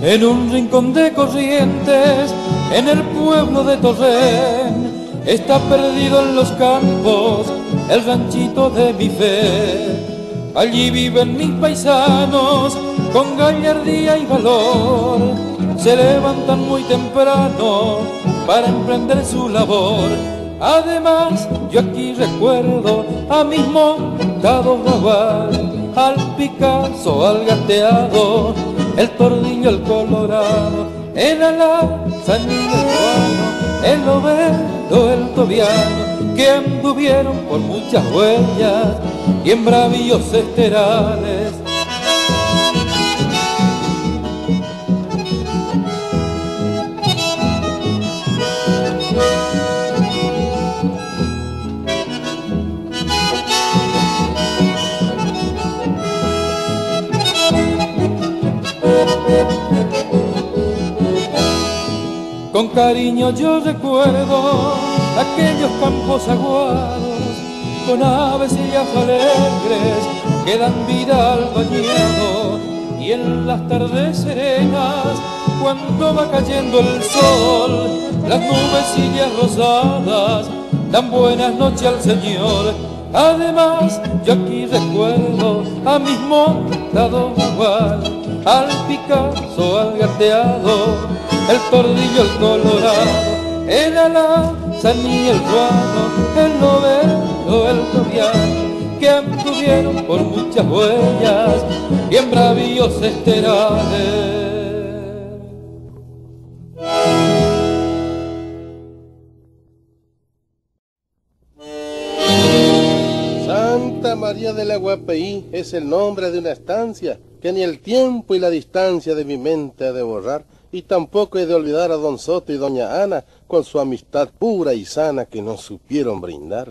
En un rincón de Corrientes, en el pueblo de Torrén, está perdido en los campos el ranchito de mi fe. Allí viven mis paisanos con gallardía y valor, se levantan muy temprano para emprender su labor. Además, yo aquí recuerdo a mis montados Raval, al Picasso, al Gateado, el Tordillo, el Colorado, el Alazán y el Juano, el Ovedo, el Tobiano, que anduvieron por muchas huellas y en bravíos esterales. Con cariño yo recuerdo aquellos campos aguados, con aves y alegres que dan vida al bañado. Y en las tardes serenas, cuando va cayendo el sol, las nubecillas rosadas dan buenas noches al Señor. Además, yo aquí recuerdo a mis montados igual, al Picasso, al Gateado, el Tordillo, el Colorado, el Alazán y el Juano, el Ovedo, el Tobiano, que anduvieron por muchas huellas y en bravíos esterales. Santa María del Aguapeí es el nombre de una estancia que ni el tiempo y la distancia de mi mente ha de borrar, y tampoco he de olvidar a don Soto y doña Ana con su amistad pura y sana que nos supieron brindar.